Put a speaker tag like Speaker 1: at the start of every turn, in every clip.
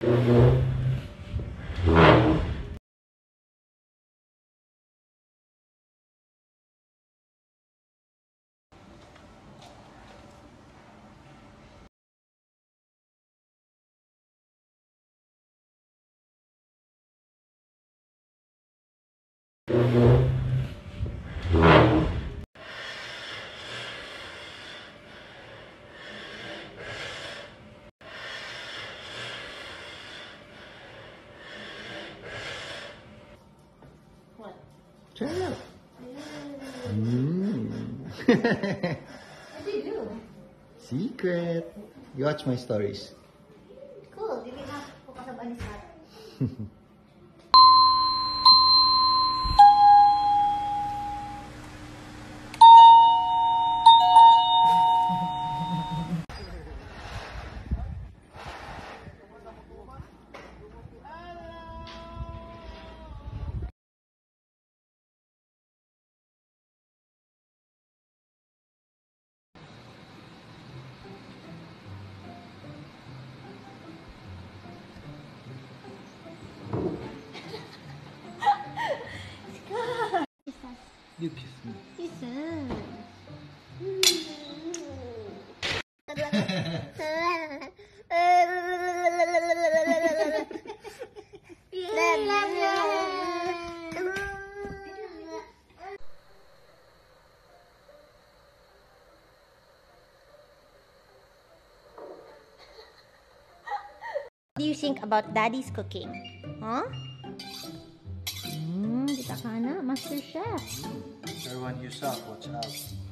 Speaker 1: What?
Speaker 2: Try it out.
Speaker 1: What do you do?
Speaker 2: Secret. You watch my stories.
Speaker 1: Cool. Hindi na ako kasabay ni Scott.
Speaker 2: You kiss me.
Speaker 1: Listen. What do you think about Daddy's cooking? Huh? Kita ka na, Master Chef.
Speaker 2: Everyone, you suck. Watch out.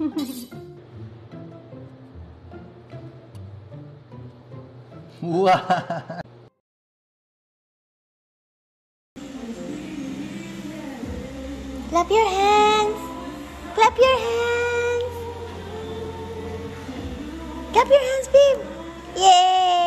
Speaker 2: Wow.
Speaker 1: Clap your hands! Clap your hands! Clap your hands, babe! Yay!